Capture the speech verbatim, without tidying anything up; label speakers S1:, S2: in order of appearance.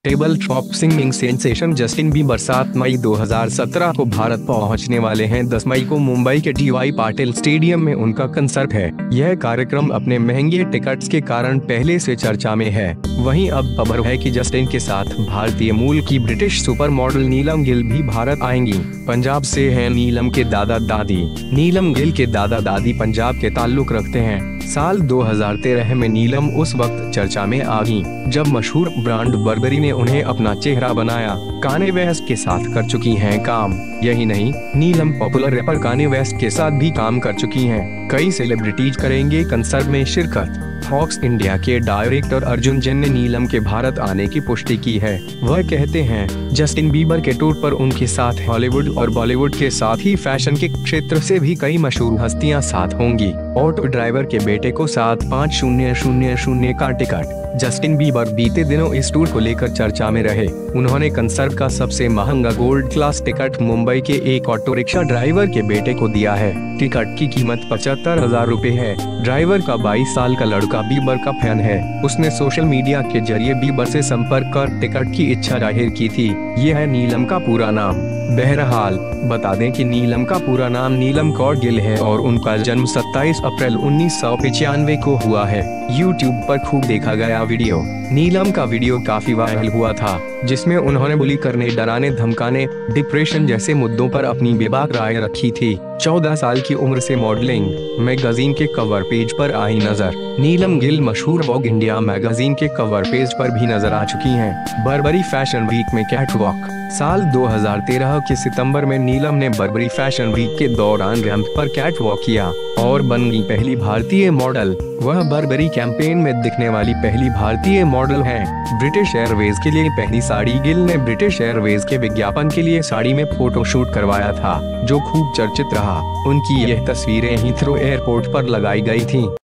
S1: Table top singing sensation Justin Bieber सात मई दो हज़ार सत्रह को भारत पहुंचने वाले हैं। दस मई को मुंबई के डी वाई पाटिल स्टेडियम में उनका कंसर्ट है। यह कार्यक्रम अपने महंगे टिकट्स के कारण पहले से चर्चा में है। वहीं अब खबर है कि जस्टिन के साथ भारतीय मूल की British super model Neelam Gill भी भारत आएंगी। पंजाब से हैं नीलम के दादा दादी। नीलम गिल के दादा दादी पंजाब के ताल्लुक रखते हैं। साल दो हज़ार तेरह में नीलम उस वक्त चर्चा में आ गईं, जब मशहूर ब्रांड बर्बरी ने उन्हें अपना चेहरा बनाया। कान्ये वेस्ट के साथ कर चुकी हैं काम। यही नहीं, Neelam popular rapper Kanye West के साथ भी काम कर चुकी हैं। कई सेलिब्रिटीज करेंगे कंसर्ट में शिरकत। फॉक्स इंडिया के डायरेक्टर अर्जुन जैन ने नीलम के भारत आने की पुष्टि की है। वह कहते हैं, जस्टिन बीबर के टूर पर उनके साथ हॉलीवुड और बॉलीवुड के साथ ही फैशन के क्षेत्र से भी कई मशहूर हस्तियां साथ होंगी। ऑटो ड्राइवर के बेटे को सात पाँच शून्य शून्य शून्य का टिकट। जस्टिन बीबर बीते दिनों इस टूर को लेकर चर्चा में रहे। उन्होंने कंसर्ट का सबसे महंगा गोल्ड क्लास टिकट मुंबई के एक ऑटो रिक्शा ड्राइवर के बेटे को दिया है। टिकट की कीमत पचहत्तर हजार रूपए है। ड्राइवर का बाईस साल का लड़का बीबर का फैन है। उसने सोशल मीडिया के जरिए बीबर से संपर्क कर टिकट की इच्छा जाहिर की थी। ये है नीलम का पूरा नाम। बहरहाल बता दें कि नीलम का पूरा नाम नीलम कौर गिल है और उनका जन्म सत्ताईस अप्रैल उन्नीस सौ पचानवे को हुआ है। यूट्यूब पर खूब देखा गया वीडियो। नीलम का वीडियो काफी वायरल हुआ था, जिसमें उन्होंने बुली करने, डराने, धमकाने, डिप्रेशन जैसे मुद्दों पर अपनी बेबाक राय रखी थी। चौदह साल की उम्र से मॉडलिंग मैगजीन के कवर पेज पर आई नजर। नीलम गिल मशहूर वोग इंडिया मैगजीन के कवर पेज पर भी नजर आ चुकी हैं। बर्बरी फैशन वीक में कैटवॉक। साल दो हज़ार तेरह के सितंबर में नीलम ने बर्बरी फैशन वीक के दौरान रैंप पर कैटवॉक किया और बन गई पहली भारतीय मॉडल। वह बर्बरी कैंपेन में दिखने वाली पहली भारतीय मॉडल हैं। ब्रिटिश एयरवेज के लिए पहली साड़ी गिल ने ब्रिटिश एयरवेज के विज्ञापन के लिए साड़ी में फोटोशूट करवाया था, जो खूब चर्चित रहा। उनकी यह तस्वीरें हीथ्रो एयरपोर्ट पर लगाई गई थीं।